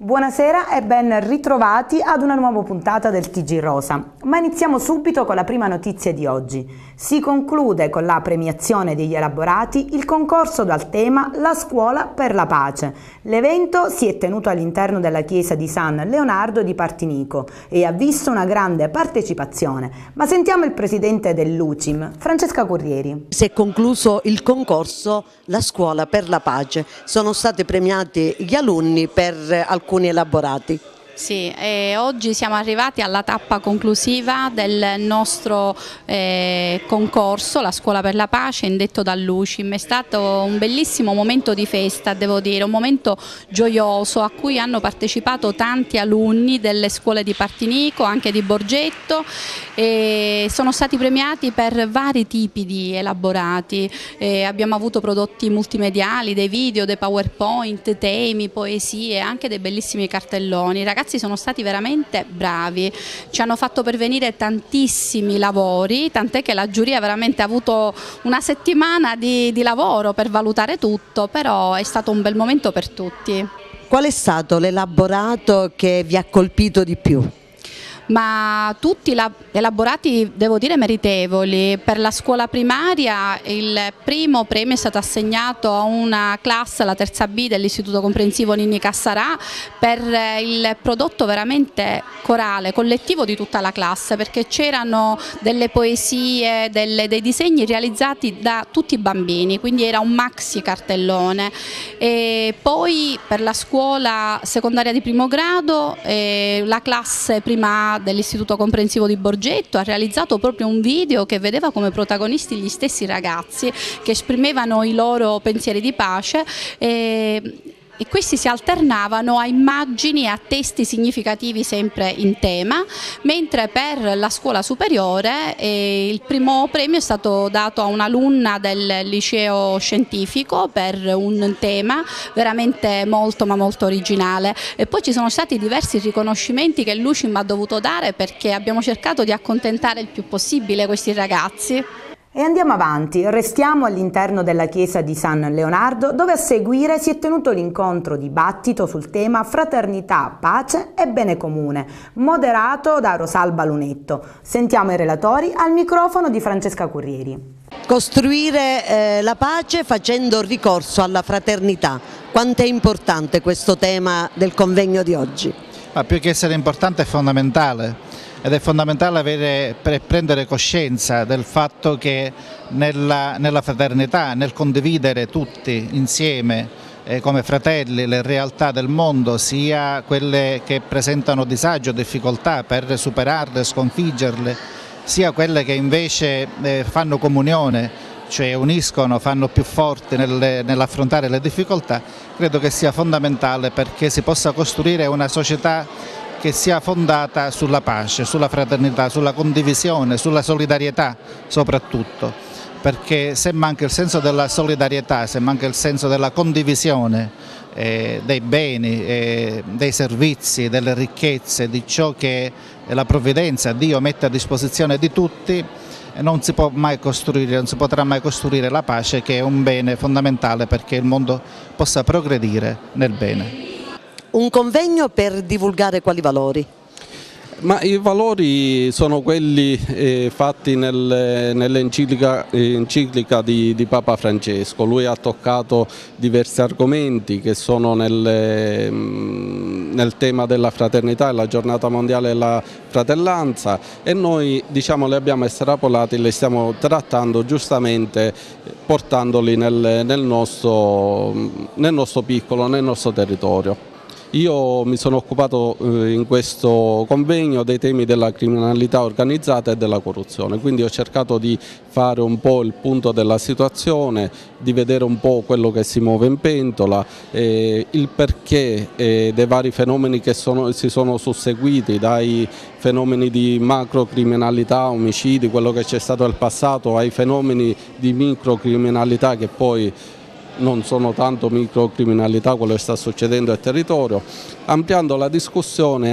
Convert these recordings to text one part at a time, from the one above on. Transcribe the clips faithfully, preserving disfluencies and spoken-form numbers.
Buonasera e ben ritrovati ad una nuova puntata del T G Rosa. Ma iniziamo subito con la prima notizia di oggi. Si conclude con la premiazione degli elaborati il concorso dal tema La scuola per la pace. L'evento si è tenuto all'interno della chiesa di San Leonardo di Partinico e ha visto una grande partecipazione. Ma sentiamo il presidente dell'U C I M, Francesca Currieri. Si è concluso il concorso La scuola per la pace. Sono stati premiati gli alunni per alcuni elaborati. Sì, e oggi siamo arrivati alla tappa conclusiva del nostro eh, concorso, la Scuola per la Pace, indetto dall'U C I M. È stato un bellissimo momento di festa, devo dire, un momento gioioso a cui hanno partecipato tanti alunni delle scuole di Partinico, anche di Borgetto, e sono stati premiati per vari tipi di elaborati. Eh, abbiamo avuto prodotti multimediali, dei video, dei PowerPoint, temi, poesie, anche dei bellissimi cartelloni. I ragazzi sono stati veramente bravi, ci hanno fatto pervenire tantissimi lavori, tant'è che la giuria veramente ha avuto una settimana di, di lavoro per valutare tutto, però è stato un bel momento per tutti. Qual è stato l'elaborato che vi ha colpito di più? Ma tutti elaborati, devo dire, meritevoli. Per la scuola primaria il primo premio è stato assegnato a una classe, la terza B dell'Istituto Comprensivo Ninni Cassarà, per il prodotto veramente corale, collettivo di tutta la classe, perché c'erano delle poesie, delle, dei disegni realizzati da tutti i bambini, quindi era un maxi cartellone. E poi per la scuola secondaria di primo grado eh, la classe primaria dell'Istituto Comprensivo di Borgetto ha realizzato proprio un video che vedeva come protagonisti gli stessi ragazzi che esprimevano i loro pensieri di pace e, e questi si alternavano a immagini e a testi significativi sempre in tema, mentre per la scuola superiore eh, il primo premio è stato dato a un'alunna del liceo scientifico per un tema veramente molto ma molto originale. E poi ci sono stati diversi riconoscimenti che l'U C I M ha dovuto dare, perché abbiamo cercato di accontentare il più possibile questi ragazzi. E andiamo avanti, restiamo all'interno della chiesa di San Leonardo, dove a seguire si è tenuto l'incontro dibattito sul tema Fraternità, Pace e Bene Comune, moderato da Rosalba Lunetto. Sentiamo i relatori al microfono di Francesca Currieri. Costruire eh, la pace facendo ricorso alla fraternità. Quanto è importante questo tema del convegno di oggi? Ma più che essere importante è fondamentale. Ed è fondamentale avere, per prendere coscienza del fatto che nella, nella fraternità, nel condividere tutti insieme eh, come fratelli le realtà del mondo, sia quelle che presentano disagio, difficoltà, per superarle, sconfiggerle, sia quelle che invece eh, fanno comunione, cioè uniscono, fanno più forti nel, nell'affrontare le difficoltà, credo che sia fondamentale perché si possa costruire una società che sia fondata sulla pace, sulla fraternità, sulla condivisione, sulla solidarietà soprattutto, perché se manca il senso della solidarietà, se manca il senso della condivisione eh, dei beni, eh, dei servizi, delle ricchezze, di ciò che la provvidenza, Dio mette a disposizione di tutti, non si può mai costruire, non si potrà mai costruire la pace, che è un bene fondamentale perché il mondo possa progredire nel bene. Un convegno per divulgare quali valori? Ma i valori sono quelli eh, fatti nel, nell'enciclica enciclica di, di Papa Francesco. Lui ha toccato diversi argomenti che sono nel, nel tema della fraternità e la giornata mondiale della fratellanza, e noi diciamo li abbiamo estrapolati, li stiamo trattando giustamente, portandoli nel, nel, nostro, nel nostro piccolo, nel nostro territorio. Io mi sono occupato in questo convegno dei temi della criminalità organizzata e della corruzione, quindi ho cercato di fare un po' il punto della situazione, di vedere un po' quello che si muove in pentola, eh, il perché eh, dei vari fenomeni che sono, si sono susseguiti, dai fenomeni di macrocriminalità, omicidi, quello che c'è stato nel passato, ai fenomeni di microcriminalità che poi non sono tanto microcriminalità quello che sta succedendo al territorio, ampliando la discussione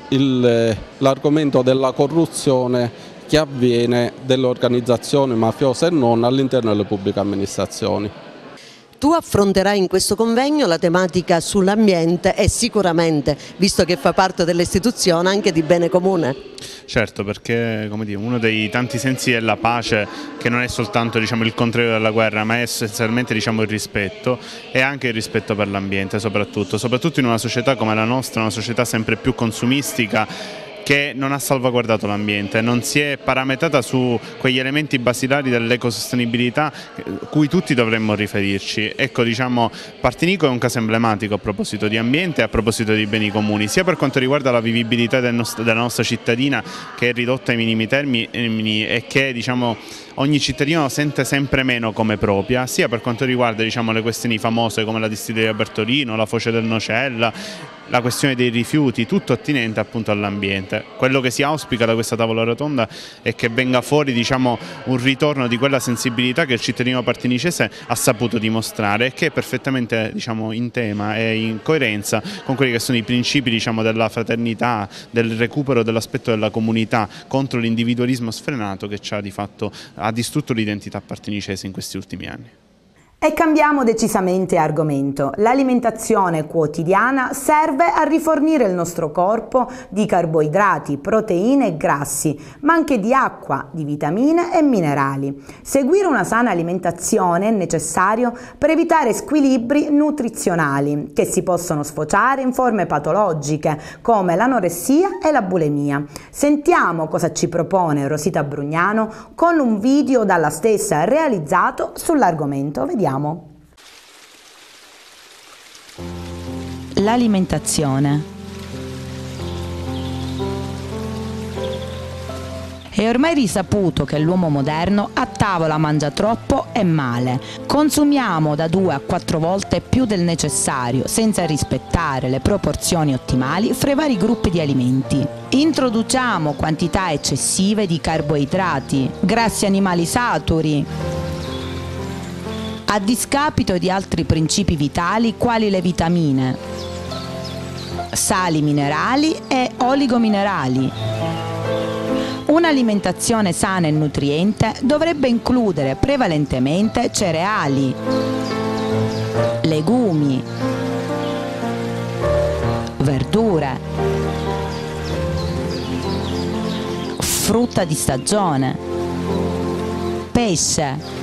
all'argomento della corruzione che avviene delle organizzazioni mafiose e non all'interno delle pubbliche amministrazioni. Tu affronterai in questo convegno la tematica sull'ambiente e sicuramente, visto che fa parte dell'istituzione, anche di bene comune. Certo, perché come dire, uno dei tanti sensi è la pace, che non è soltanto, diciamo, il contrario della guerra, ma è essenzialmente, diciamo, il rispetto, e anche il rispetto per l'ambiente soprattutto, soprattutto in una società come la nostra, una società sempre più consumistica, che non ha salvaguardato l'ambiente, non si è parametrata su quegli elementi basilari dell'ecosostenibilità cui tutti dovremmo riferirci. Ecco, diciamo, Partinico è un caso emblematico a proposito di ambiente e a proposito di beni comuni, sia per quanto riguarda la vivibilità del nostro, della nostra cittadina, che è ridotta ai minimi termini e che, diciamo, ogni cittadino sente sempre meno come propria, sia per quanto riguarda, diciamo, le questioni famose come la distilleria Bertolino, la foce del Nocella, la questione dei rifiuti, tutto attinente appunto all'ambiente. Quello che si auspica da questa tavola rotonda è che venga fuori, diciamo, un ritorno di quella sensibilità che il cittadino partinicese ha saputo dimostrare e che è perfettamente, diciamo, in tema e in coerenza con quelli che sono i principi, diciamo, della fraternità, del recupero dell'aspetto della comunità contro l'individualismo sfrenato che ci ha di fatto ha distrutto l'identità partinicese in questi ultimi anni. E cambiamo decisamente argomento. L'alimentazione quotidiana serve a rifornire il nostro corpo di carboidrati, proteine e grassi, ma anche di acqua, di vitamine e minerali. Seguire una sana alimentazione è necessario per evitare squilibri nutrizionali che si possono sfociare in forme patologiche come l'anoressia e la bulimia. Sentiamo cosa ci propone Rosita Brugnano con un video dalla stessa realizzato sull'argomento. Vediamo. L'alimentazione. È ormai risaputo che l'uomo moderno a tavola mangia troppo e male. Consumiamo da due a quattro volte più del necessario, senza rispettare le proporzioni ottimali fra i vari gruppi di alimenti. Introduciamo quantità eccessive di carboidrati, grassi animali saturi, a discapito di altri principi vitali quali le vitamine, sali minerali e oligominerali. Un'alimentazione sana e nutriente dovrebbe includere prevalentemente cereali, legumi, verdure, frutta di stagione, pesce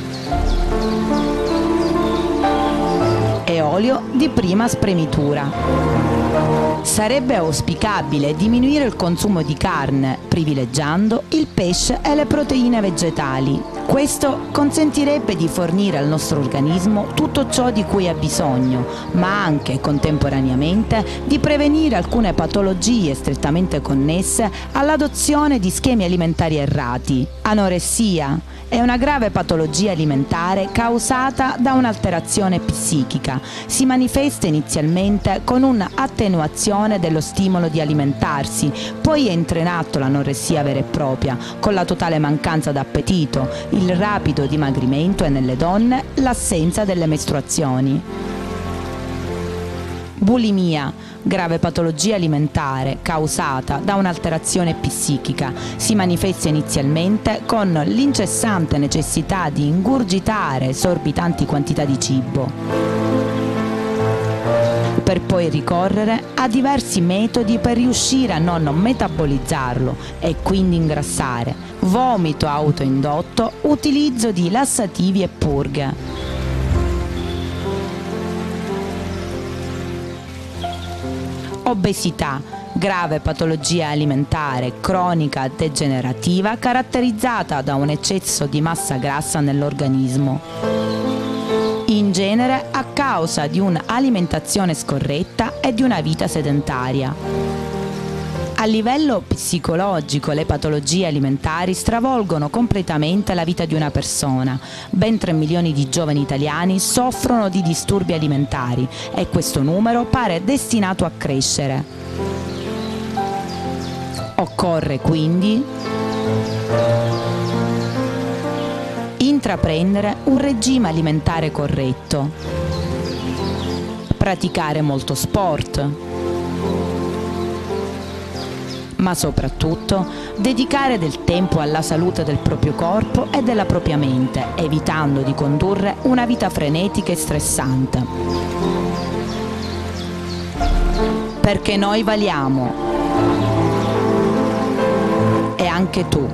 e olio di prima spremitura. Sarebbe auspicabile diminuire il consumo di carne, privilegiando il pesce e le proteine vegetali. Questo consentirebbe di fornire al nostro organismo tutto ciò di cui ha bisogno, ma anche contemporaneamente di prevenire alcune patologie strettamente connesse all'adozione di schemi alimentari errati. Anoressia è una grave patologia alimentare causata da un'alterazione psichica. Si manifesta inizialmente con un'attenuazione dello stimolo di alimentarsi, poi entra in atto l'anoressia vera e propria, con la totale mancanza d'appetito, il rapido dimagrimento e nelle donne l'assenza delle mestruazioni. Bulimia, grave patologia alimentare causata da un'alterazione psichica. Si manifesta inizialmente con l'incessante necessità di ingurgitare esorbitanti quantità di cibo, per poi ricorrere a diversi metodi per riuscire a non metabolizzarlo e quindi ingrassare: vomito autoindotto, utilizzo di lassativi e purghe. Obesità, grave patologia alimentare cronica degenerativa caratterizzata da un eccesso di massa grassa nell'organismo, in genere a causa di un'alimentazione scorretta e di una vita sedentaria. A livello psicologico, le patologie alimentari stravolgono completamente la vita di una persona. Ben tre milioni di giovani italiani soffrono di disturbi alimentari e questo numero pare destinato a crescere. Occorre quindi intraprendere un regime alimentare corretto, praticare molto sport, ma soprattutto dedicare del tempo alla salute del proprio corpo e della propria mente, evitando di condurre una vita frenetica e stressante. Perché noi valiamo. E anche tu.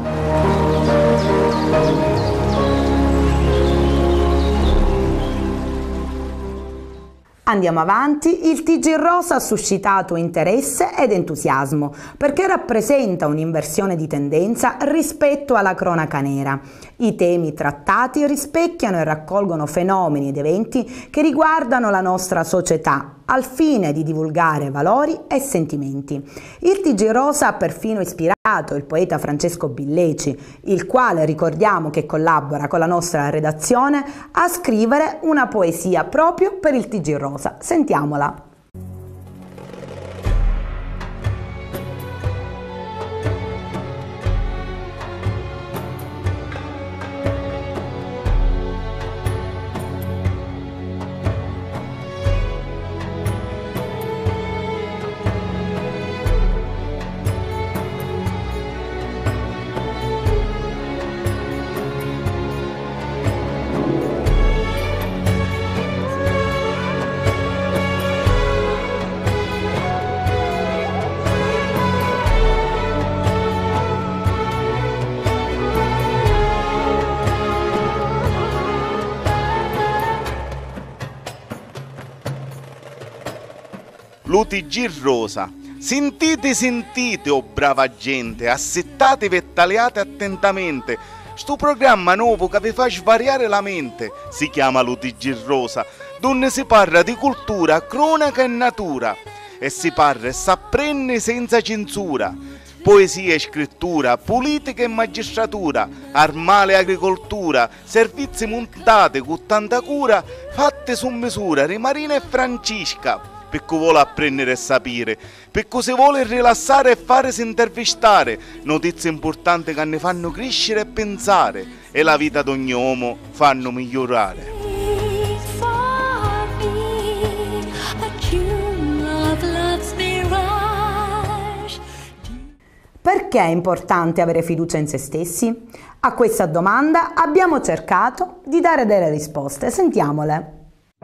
Andiamo avanti, il T G Rosa ha suscitato interesse ed entusiasmo perché rappresenta un'inversione di tendenza rispetto alla cronaca nera. I temi trattati rispecchiano e raccolgono fenomeni ed eventi che riguardano la nostra società al fine di divulgare valori e sentimenti. Il T G Rosa ha perfino ispirato il poeta Francesco Billeci, il quale ricordiamo che collabora con la nostra redazione a scrivere una poesia proprio per il T G Rosa. Sentiamola. L'U T G Rosa. Sentite, sentite, oh brava gente, assettatevi e tagliate attentamente. Sto programma nuovo che vi fa svariare la mente si chiama l'U T G Rosa, dove si parla di cultura, cronaca e natura. E si parla e s'apprende senza censura. Poesia e scrittura, politica e magistratura, armale e agricoltura, servizi montati con tanta cura, fatte su misura, Rimarina e Francisca. Per chi vuole apprendere e sapere, per chi si vuole rilassare e farsi intervistare, notizie importanti che ne fanno crescere e pensare e la vita di ogni uomo fanno migliorare. Perché è importante avere fiducia in se stessi? A questa domanda abbiamo cercato di dare delle risposte. Sentiamole.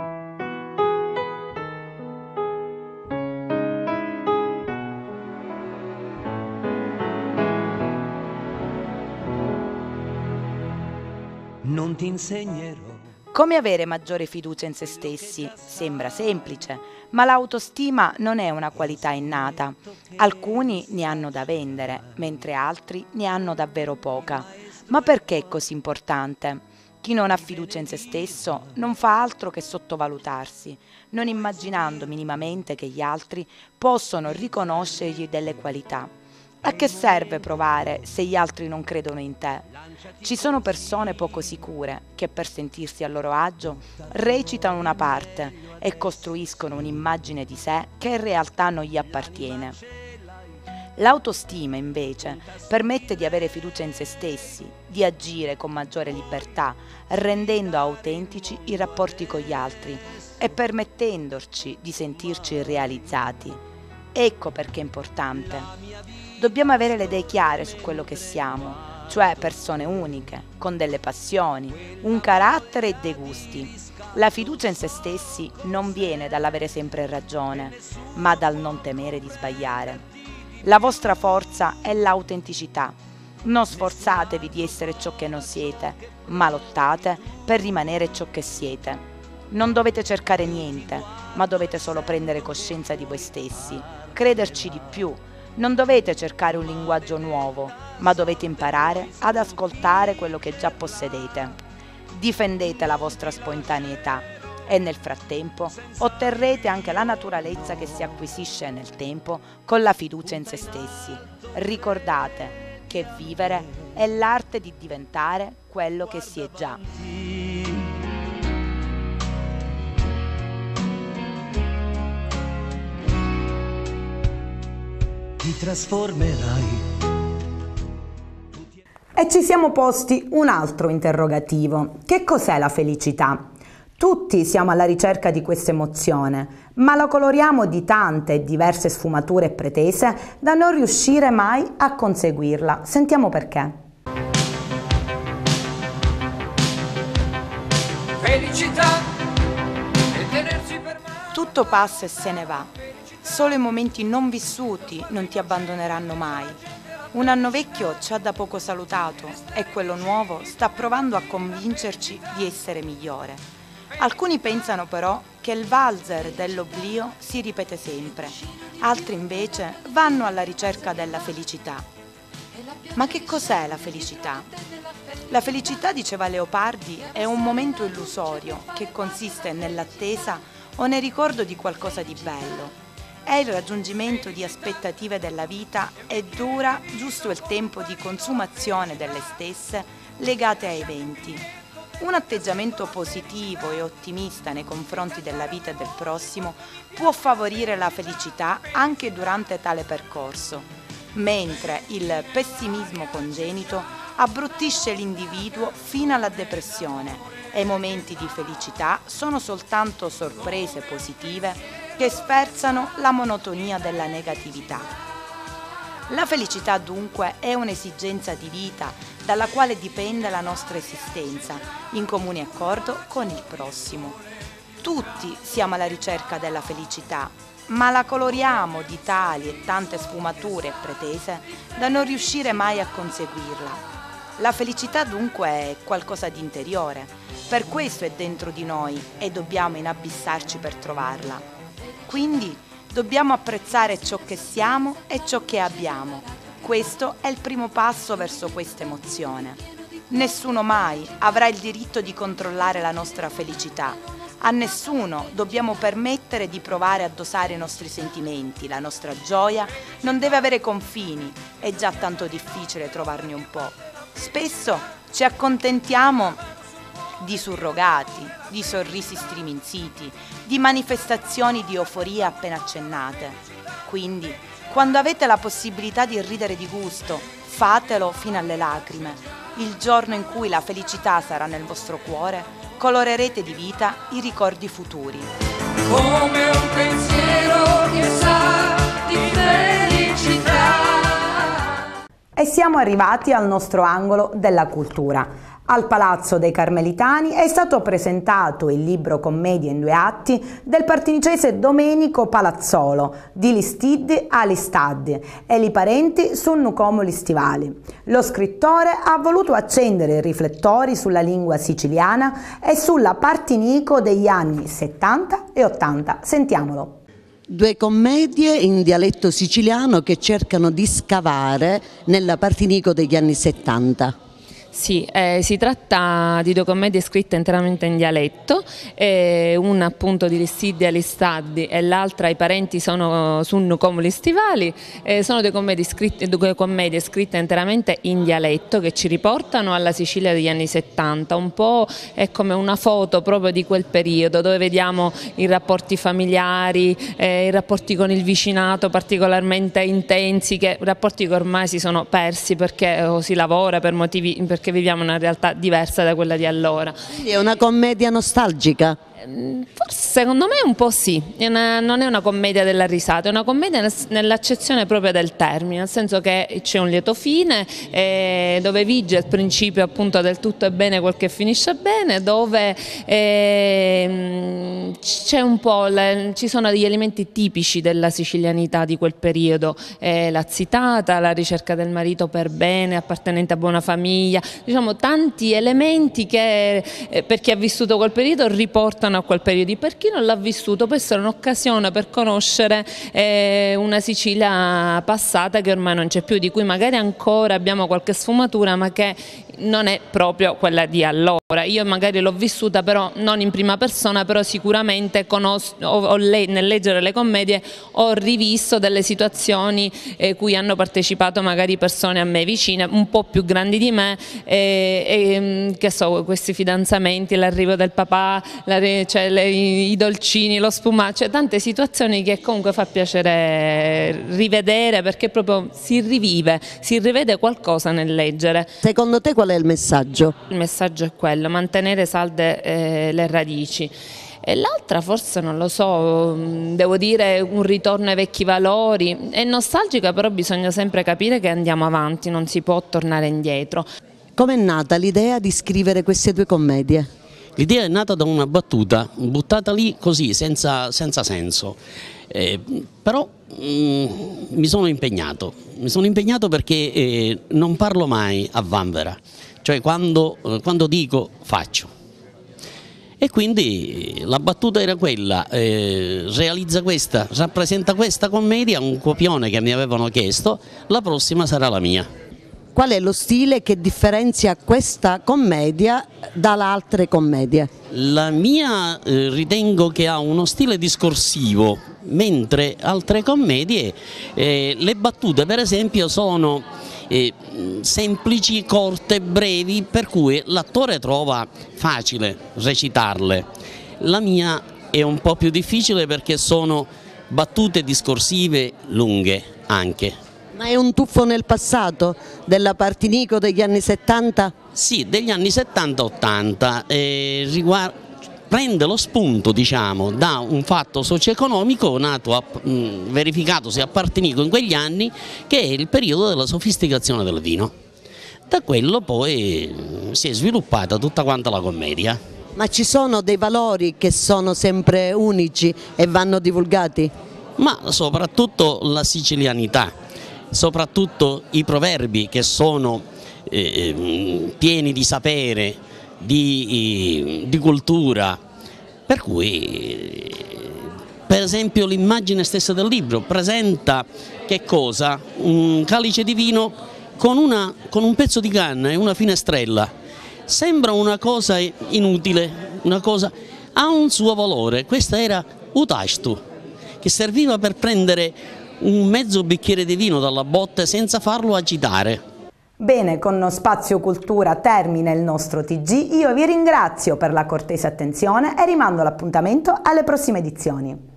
Non ti insegnerò. Come avere maggiore fiducia in se stessi? Sembra semplice, ma l'autostima non è una qualità innata. Alcuni ne hanno da vendere, mentre altri ne hanno davvero poca. Ma perché è così importante? Chi non ha fiducia in se stesso non fa altro che sottovalutarsi, non immaginando minimamente che gli altri possono riconoscergli delle qualità. A che serve provare se gli altri non credono in te? Ci sono persone poco sicure che per sentirsi a loro agio recitano una parte e costruiscono un'immagine di sé che in realtà non gli appartiene. L'autostima invece permette di avere fiducia in se stessi, di agire con maggiore libertà, rendendo autentici i rapporti con gli altri e permettendoci di sentirci realizzati. Ecco perché è importante. Dobbiamo avere le idee chiare su quello che siamo, cioè persone uniche, con delle passioni, un carattere e dei gusti. La fiducia in se stessi non viene dall'avere sempre ragione, ma dal non temere di sbagliare. La vostra forza è l'autenticità. Non sforzatevi di essere ciò che non siete, ma lottate per rimanere ciò che siete. Non dovete cercare niente, ma dovete solo prendere coscienza di voi stessi, crederci di più. Non dovete cercare un linguaggio nuovo, ma dovete imparare ad ascoltare quello che già possedete. Difendete la vostra spontaneità e nel frattempo otterrete anche la naturalezza che si acquisisce nel tempo con la fiducia in se stessi. Ricordate che vivere è l'arte di diventare quello che si è già. Ti trasformerai. E ci siamo posti un altro interrogativo. Che cos'è la felicità? Tutti siamo alla ricerca di questa emozione, ma la coloriamo di tante e diverse sfumature e pretese da non riuscire mai a conseguirla. Sentiamo perché. Felicità e tenersi per mano. Tutto passa e se ne va. Solo i momenti non vissuti non ti abbandoneranno mai. Un anno vecchio ci ha da poco salutato e quello nuovo sta provando a convincerci di essere migliore. Alcuni pensano però che il valzer dell'oblio si ripete sempre, altri invece vanno alla ricerca della felicità. Ma che cos'è la felicità? La felicità, diceva Leopardi, è un momento illusorio che consiste nell'attesa o nel ricordo di qualcosa di bello. È il raggiungimento di aspettative della vita e dura giusto il tempo di consumazione delle stesse legate a eventi. Un atteggiamento positivo e ottimista nei confronti della vita e del prossimo può favorire la felicità anche durante tale percorso, mentre il pessimismo congenito abbruttisce l'individuo fino alla depressione e i momenti di felicità sono soltanto sorprese positive che sferzano la monotonia della negatività. La felicità dunque è un'esigenza di vita dalla quale dipende la nostra esistenza, in comune accordo con il prossimo. Tutti siamo alla ricerca della felicità, ma la coloriamo di tali e tante sfumature e pretese da non riuscire mai a conseguirla. La felicità dunque è qualcosa di interiore, per questo è dentro di noi e dobbiamo inabissarci per trovarla. Quindi dobbiamo apprezzare ciò che siamo e ciò che abbiamo. Questo è il primo passo verso questa emozione. Nessuno mai avrà il diritto di controllare la nostra felicità. A nessuno dobbiamo permettere di provare a dosare i nostri sentimenti. La nostra gioia non deve avere confini. È già tanto difficile trovarne un po'. Spesso ci accontentiamo di surrogati, di sorrisi striminziti, di manifestazioni di euforia appena accennate. Quindi, quando avete la possibilità di ridere di gusto, fatelo fino alle lacrime. Il giorno in cui la felicità sarà nel vostro cuore, colorerete di vita i ricordi futuri. Come un pensiero che sa di felicità. E siamo arrivati al nostro angolo della cultura. Al Palazzo dei Carmelitani è stato presentato il libro Commedia in due atti del partinicese Domenico Palazzolo, Di Listiddi a Listaddi e Li parenti sunno como li stivali. Lo scrittore ha voluto accendere i riflettori sulla lingua siciliana e sulla Partinico degli anni settanta e ottanta. Sentiamolo. Due commedie in dialetto siciliano che cercano di scavare nella Partinico degli anni settanta. Sì, eh, si tratta di due commedie scritte interamente in dialetto, eh, una appunto di Listiddi a Listaddi e l'altra I parenti sono sunno come li stivali. Eh, sono due commedie, scritte, due commedie scritte interamente in dialetto che ci riportano alla Sicilia degli anni settanta, un po' è come una foto proprio di quel periodo dove vediamo i rapporti familiari, eh, i rapporti con il vicinato particolarmente intensi, che rapporti che ormai si sono persi perché o si lavora per motivi perché viviamo una realtà diversa da quella di allora. Quindi è una commedia nostalgica? Forse secondo me un po' sì, è una, non è una commedia della risata, è una commedia nell'accezione proprio del termine, nel senso che c'è un lieto fine eh, dove vige il principio appunto del tutto è bene quel che finisce bene, dove eh, c'è un po', le, ci sono degli elementi tipici della sicilianità di quel periodo, eh, la zitata, la ricerca del marito per bene, appartenente a buona famiglia, diciamo tanti elementi che eh, per chi ha vissuto quel periodo riportano a quel periodo. Per chi non l'ha vissuto può essere un'occasione per conoscere eh, una Sicilia passata che ormai non c'è più, di cui magari ancora abbiamo qualche sfumatura ma che non è proprio quella di allora. Io magari l'ho vissuta però non in prima persona, però sicuramente conosco, ho, ho le, nel leggere le commedie ho rivisto delle situazioni eh, cui hanno partecipato magari persone a me vicine, un po' più grandi di me, eh, eh, che so, questi fidanzamenti, l'arrivo del papà, la, cioè, le, i dolcini, lo spumaccio, cioè, tante situazioni che comunque fa piacere rivedere perché proprio si rivive, si rivede qualcosa nel leggere. Secondo te qual qual è il messaggio? Il messaggio è quello, mantenere salde eh, le radici. E l'altra forse non lo so, devo dire un ritorno ai vecchi valori. È nostalgica, però bisogna sempre capire che andiamo avanti, non si può tornare indietro. Com'è nata l'idea di scrivere queste due commedie? L'idea è nata da una battuta, buttata lì così, senza, senza senso. Eh, però mm, mi sono impegnato, mi sono impegnato perché eh, non parlo mai a vanvera, cioè quando, eh, quando dico faccio. E quindi la battuta era quella, eh, realizza questa, rappresenta questa commedia, un copione che mi avevano chiesto, la prossima sarà la mia. Qual è lo stile che differenzia questa commedia dalle altre commedie? La mia eh, ritengo che ha uno stile discorsivo, mentre altre commedie, eh, le battute per esempio sono eh, semplici, corte, brevi, per cui l'attore trova facile recitarle. La mia è un po' più difficile perché sono battute discorsive lunghe anche. Ma è un tuffo nel passato della Partinico degli anni settanta? Sì, degli anni settanta ottanta, eh, riguarda, prende lo spunto, diciamo, da un fatto socio-economico nato, a, mh, verificatosi a Partinico in quegli anni, che è il periodo della sofisticazione del vino. Da quello poi si è sviluppata tutta quanta la commedia. Ma ci sono dei valori che sono sempre unici e vanno divulgati? Ma soprattutto la sicilianità. Soprattutto i proverbi che sono eh, pieni di sapere, di, di cultura, per cui per esempio l'immagine stessa del libro presenta che cosa? Un calice di vino con, una, con un pezzo di canna e una finestrella. Sembra una cosa inutile, una cosa, ha un suo valore. Questa era utastu, che serviva per prendere un mezzo bicchiere di vino dalla botte senza farlo agitare. Bene, con Spazio Cultura termina il nostro T G. Io vi ringrazio per la cortese attenzione e rimando l'appuntamento alle prossime edizioni.